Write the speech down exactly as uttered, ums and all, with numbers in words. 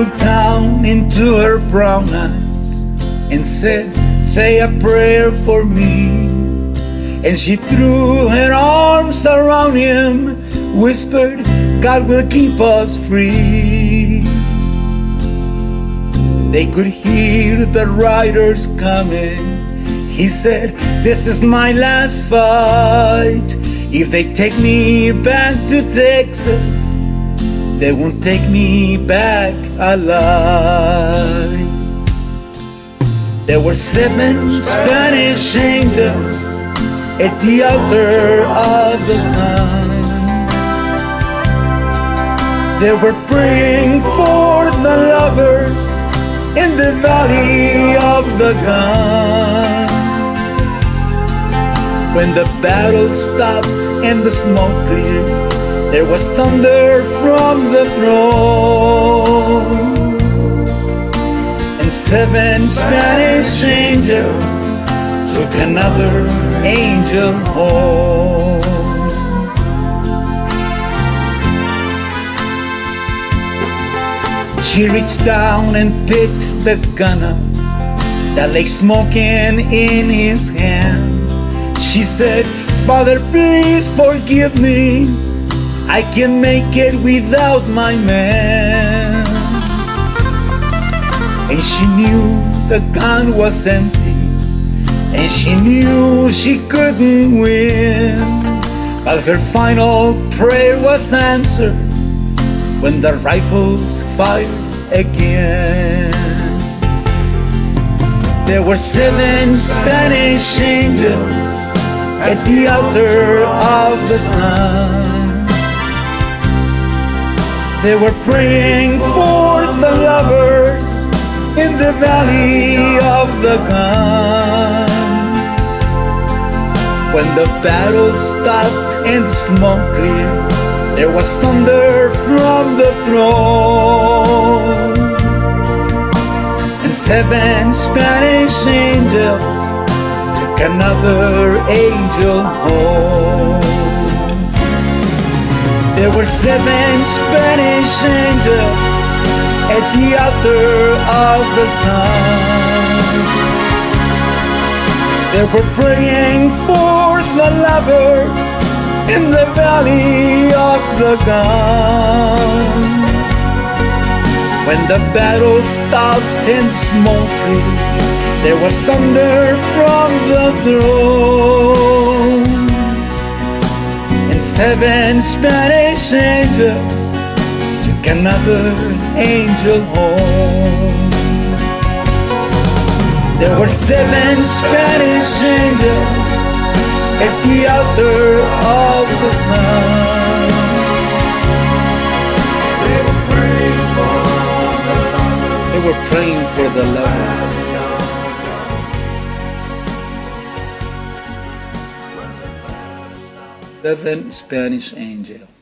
looked down into her brown eyes and said, "Say a prayer for me." And she threw her arms around him, whispered, "God will keep us free." They could hear the riders coming. He said, "This is my last fight. If they take me back to Texas, they won't take me back alive." There were seven Spanish angels at the altar of the sun. They were praying for the lovers in the valley of the gun. When the battle stopped and the smoke cleared, there was thunder from the throne. And seven Spanish angels took another angel home. She reached down and picked the gun up that lay smoking in his hand. She said, "Father, please forgive me. I can't make it without my man." And she knew the gun was empty, and she knew she couldn't win. But her final prayer was answered when the rifles fired again. There were seven Spanish angels at the altar of the sun. They were praying for the lovers in the valley of the gun. When the battle stopped and the smoke cleared, there was thunder from the throne. And seven Spanish angels took another angel home. There were seven Spanish angels at the altar of the sun. They were praying for the lovers in the valley of the gun. When the battle stopped and smoke cleared, there was thunder from the throne. And seven Spanish angels took another angel home. There were seven Spanish angels at the altar of the sun. They were praying for the lovers. They were praying for the lovers. Seven Spanish angels.